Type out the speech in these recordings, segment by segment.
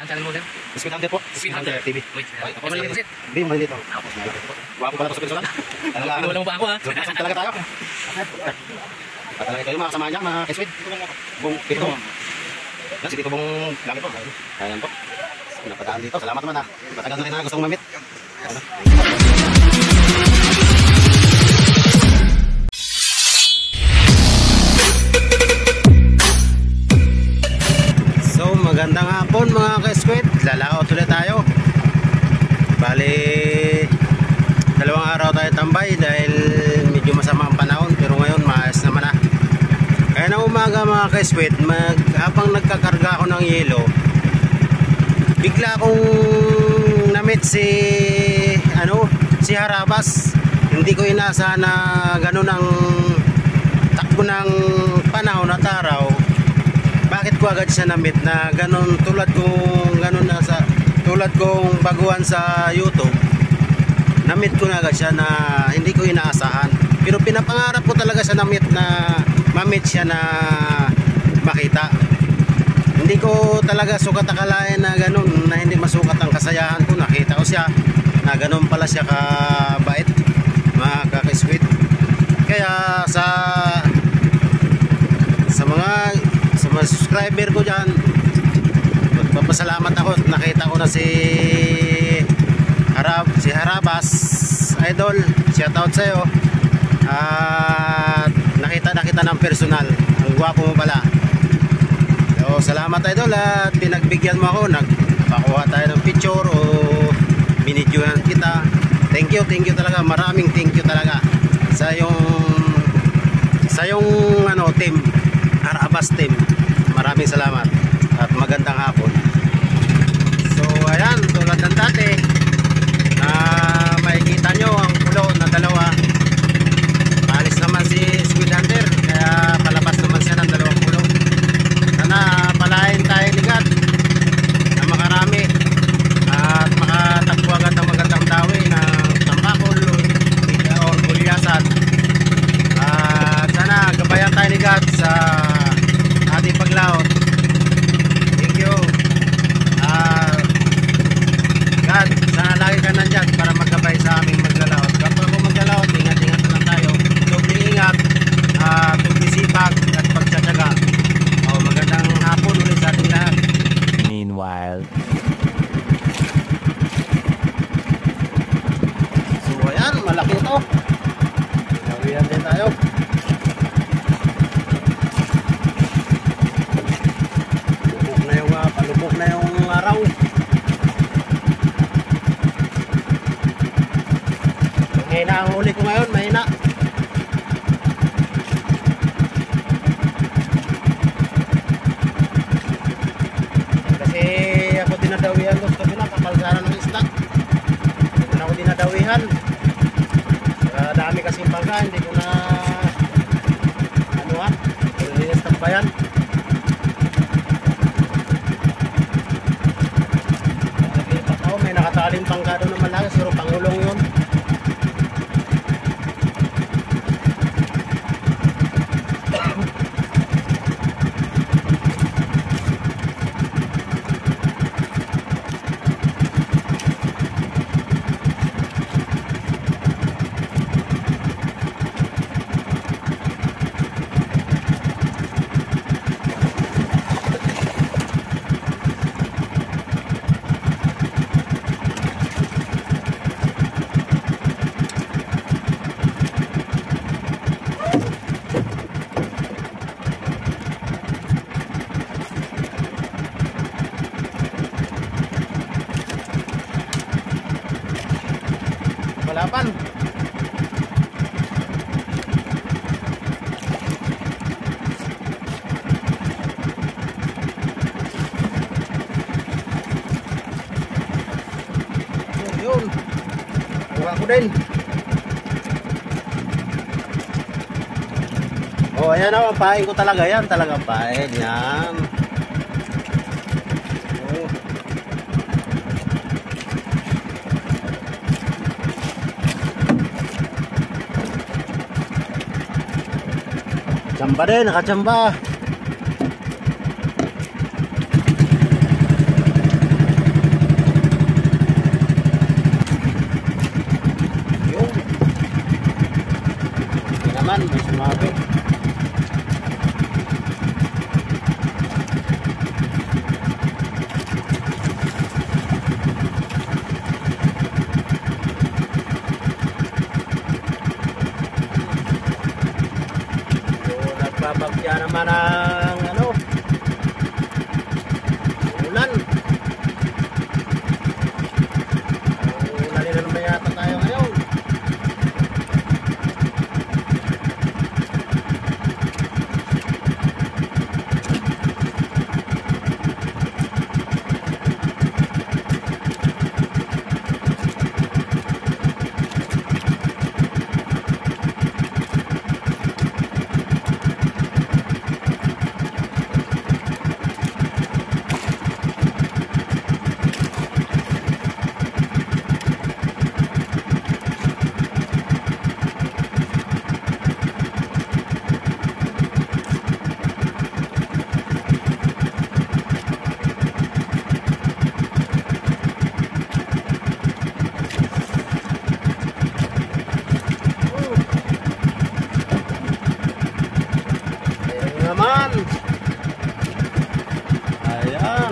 Ang channel mo, sir? Squid Hunter po. Squid Hunter TV. Wait, Ako maliliit po. Hindi, maliliit ako. Wapo pala sa personal. Wala mo pa ako, ha? Talaga tayo. Talaga kayo mga kasama niya, mga Squid. Bong Tito. Yan, si Tito Bong Langit po. Ayan po. Napadaan dito. Salamat naman ha. Matagal na rin na gustong mamit. So magandang hapon mga ka-squid. Lalaot ulit tayo. Bali dalawang araw tayo tambay dahil medyo masama ang panahon, pero ngayon maayos naman na. Kaya na umaga mga ka-squid, habang nagkakarga ako ng yelo, bigla akong namit si Harabas. Hindi ko inaasahan na ganun ang takbo ng panahon at araw. Bakit ko agad siya namit na ganun, tulad kong baguhan sa YouTube. Namit ko na agad siya na hindi ko inaasahan. Pero pinapangarap ko talaga siya mamit siya na makita. Hindi ko talaga sukat akalain na ganun, na hindi masukat ang kasayahan ko. Nakita ko siya na ganun pala siya kabait, mga kaka-squid. Kaya sa mga subscriber ko dyan, magpapasalamat ako. Nakita ko na si Harabas idol, shout out sa'yo. At nakita ng personal, ang gwapo mo pala. So salamat idol, at pinagbigyan mo ako, nagpakuha tayo ng picture o binidyohan kita. Thank you talaga, maraming thank you talaga sa yung team Harabas team. Maraming salamat at magandang hapon. So ayan, tulad ng dati na makikita nyo ang pulo na dalawa. Paalis naman si Squid Hunter, kaya palabas naman siya ng dalawang pulo. Sana palain tayo ligat na makarami at makatakbo agad ng magandang dawi ng tambakol o gulyasan. At sana gabayan tayo ligat sa ating paglaot. Thank you. God, sana lagi ka nandyan para magkabay sa aming maglalaot. Kapag ako maglalaot, ingat-ingat lang tayo. Doble ingat, doble sipag at pagtsatsaga. Magandang hapon ulit sa ating lahat. Meanwhile, so ayan, malaki ito. Nawihan din tayo. Palubog na yung araw. Mahina ang huli ko ngayon, mahina. Kasi ako dinadawihan doon sa kabila, kapalsaran ng isda. Hindi na ako dinadawihan. Dami kasing bangka, hindi ko na linis tambayan. May nakataling bangka doon naman lang, pero pangulong yun. Balapan. Yun. Kuha ko din. Ayan o, pain ko talaga yan. Talaga pain yan. Chamba din, nakachamba. Yan naman ang ano, ulan. Ulan na naman yata tayo ngayon. Naman. Ayan.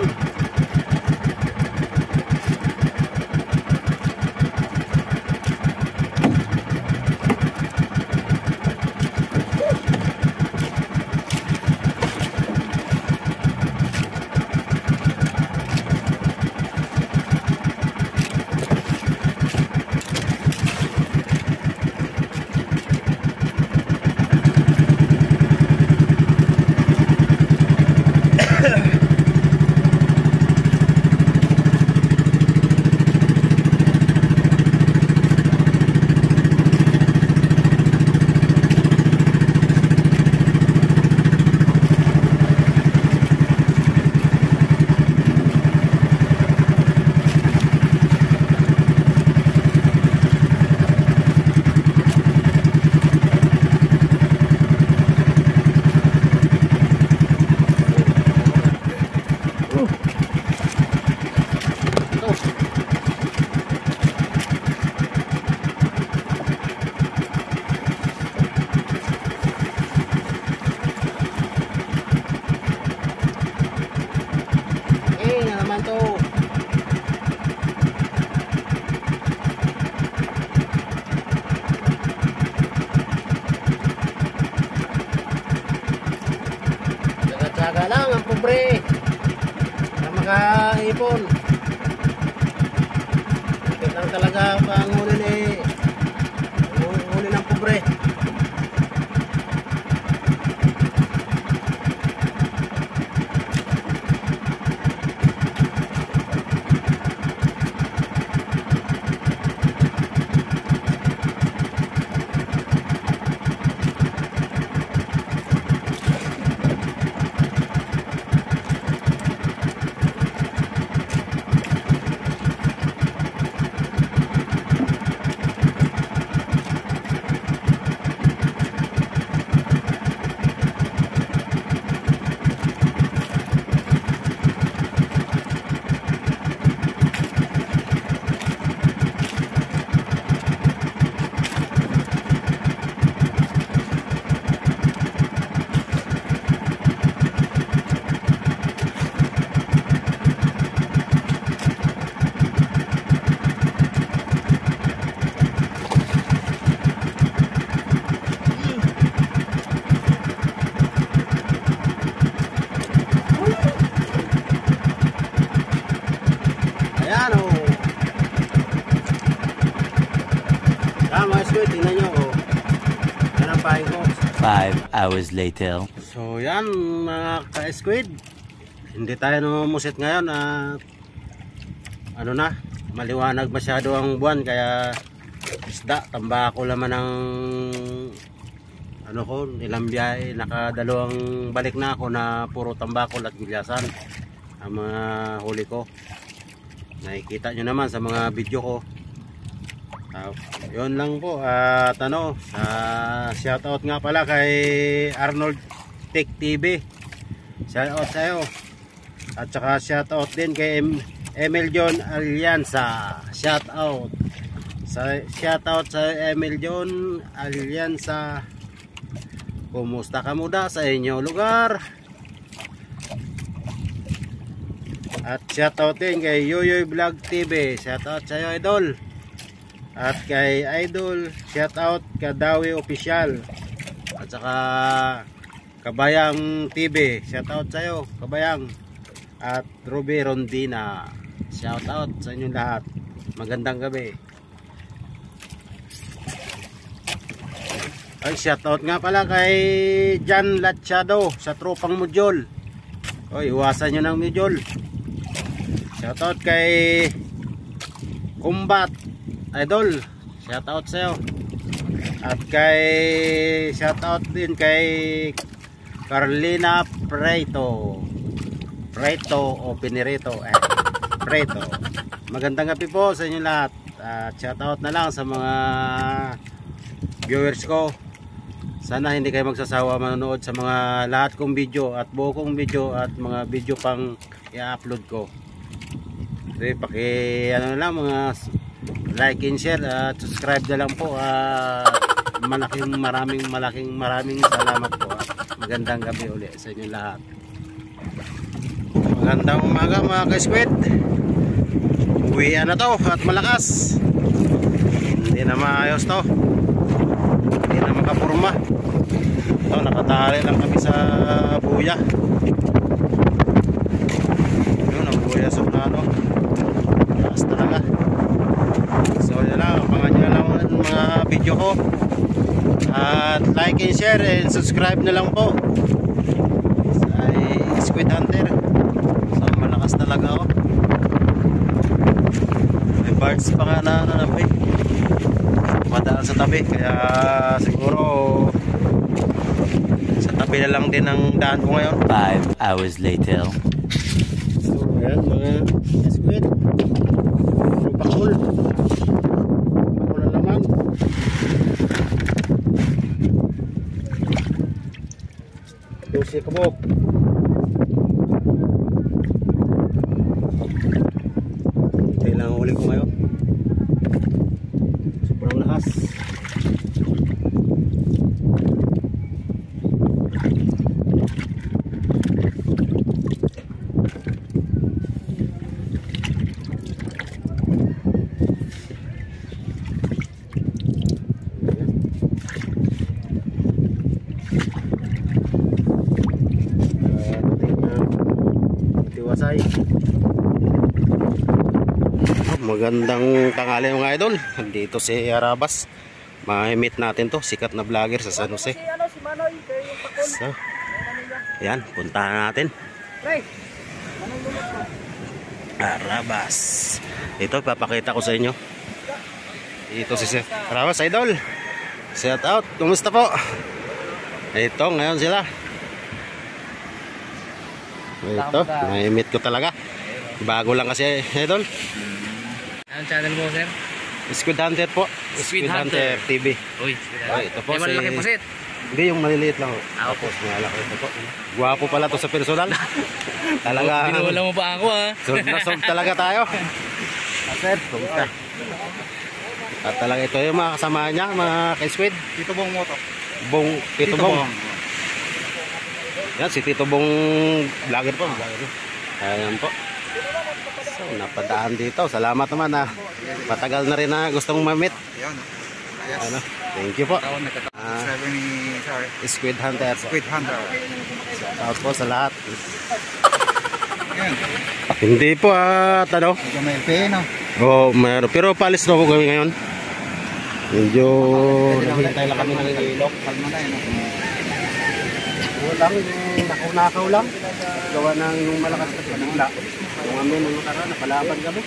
Tsaga lang ang pobre na makaipon. Ito lang talaga pangunin huli ng pobre. Ayan o. Mga squid, tingnan nyo o. Yan ang pahay ko. 5 hours later. So yan mga ka-squid, hindi tayo namumusit ngayon at ano na, maliwanag masyado ang buwan, kaya isda, tambako laman ng ano ko, ilang biyahe, nakadalawang balik na ako na puro tambako at gilyasan ang mga huli ko. Nakikita nyo naman sa mga video ko. Yun lang po. At ano, shoutout nga pala kay Arnold Tech TV. Shoutout sa'yo. At saka shoutout din kay Emil John Alianza. Shoutout sa Emil John Alianza. Kumusta ka muna sa inyo lugar? At shoutout din kay Yoyoy Vlog TV. Shoutout sa'yo, idol. At kay idol, shoutout Kadawi Official. At saka Kabayang TV, shout out sa'yo Kabayang. At Ruby Rondina, shout out sa inyong lahat. Magandang gabi. Ay, shout out nga pala kay Jan Lachado sa tropang Mujol. Oy, iwasan nyo ng Mujol. Shout out kay Kumbat Idol, shout out sa'yo. At kay shout out din kay Carlina Preto o Pinirito, Preto. Magandang gabi po sa inyo lahat. Shout out na lang sa mga viewers ko. Sana hindi kayo magsasawa manonood sa mga lahat kong video at buo kong video at mga video pang i-upload ko. So, ano na lang, mga like and share at subscribe na lang po. Maraming salamat po. Magandang gabi ulit sa inyo lahat. Magandang umaga mga ka-squid. Uwian na to at malakas. Hindi na maayos to. Hindi na makapurma. Ito, nakatali lang kami sa buya. Yun ang buya sa plano. Taas talaga. So yun lang, abangan nyo lang mga video ko. At like and share and subscribe na lang po sa Squid Hunter. So malakas talaga ako. May birds pa nga na nabi. Madaan sa tabi, kaya siguro sa tabi na lang din ang daan ko ngayon. 5 hours later. So ayan mga squid. Pakul na naman. Dosi kabok. Hintay lang ang huli ko ngayon. Sobrang lakas. Magandang tanghali mga idol. Dito si Arabas. Ma-meet natin to, sikat na vlogger sa San Jose. So, yan, puntahan natin. Arabas. Ito, papakita ko sa inyo. Ito si Arabas idol. Shout out, kumusta po? Ito, ngayon sila. Ito, ma-meet ko talaga. Bago lang kasi idol. Anong channel mo, sir? Squid Hunter po. Squid Hunter TV. Uy, Ito po may malaki po, sir. Hindi, yung maliliit lang. Ako. Malaki ito po. Guwapo pala to sa personal. Talaga. Binuwala mo pa ako, ha? Solve na solve talaga tayo. Sir, kumusta? At talaga ito yung mga kasama niya, mga ka-squid. Tito Bong Moto. Tito Bong. Yan, si Tito Bong vlogger po. Ayan po. So, napadaan dito. Salamat naman na matagal na rin na gustong ma-meet. Ano? Thank you po. Squid Hunter. Squid Hunter. Shout out po sa lahat. Hindi po ano? Medyo may LP, no? Oo, mayroon. Pero palis na po kami ngayon. Medyo nahintay lang kami ng ilok. Kalma na yun, no? Lang, nakaw lang. Gawa ng yung malakas na panangla. Yung amin nung nakaraan, napalaban kami.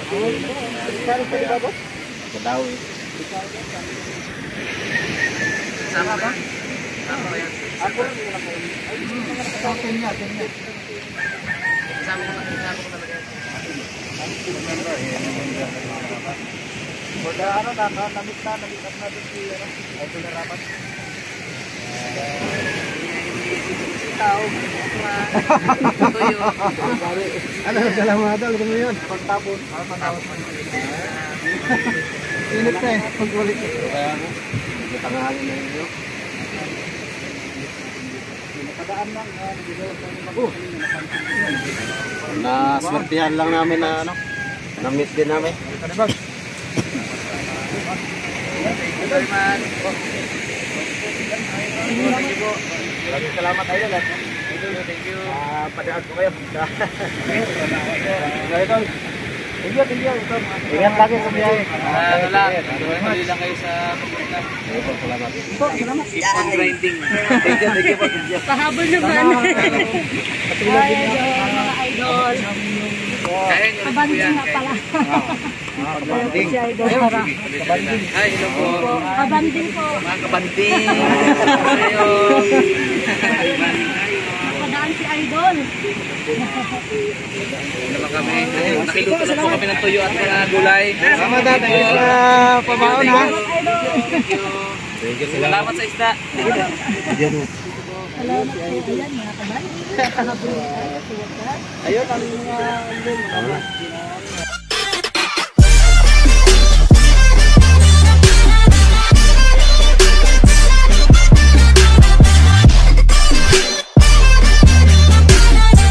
Kadawi. Sama ba? Sama ba yan? Ako lang yung nakaw. Kenya. Sama ko talaga yan. Kaya ano, namit na din si Idol na rapat. Tao. Tuyo. Ano, salamado, alam mo yun? Pagtapon. Pagtapon. Init na eh, pag-ulit. Kaya ano, tanghali na yun. Napadaan lang, Naswertihan lang namin na ano, na-meet din namin. Maraming salamat idol. Thank you. Padaan ko kayo. Idol. Ingat. Ingat lagi sa biyahe. Ano lang, tuloy lang kayo sa pagpunta. Salamat. Keep on grinding. Thank you po. Pahabol naman. Ay, mga idol. Kaya nyo rin po Kabanding yan. nga pala. Kabanding. Si idol. Hi, hello po. Kabanding po. Mga kabanding. Kayo. Padaan si idol. Naman kami. Nakiluto lang po kami ng tuyo at mga gulay. Salamat natin sa pamaon ha. Idol. Thank you. Salamat sa isda. Salamat po. Ayan, mga kabanding. Pahabol tayo. Ayun ang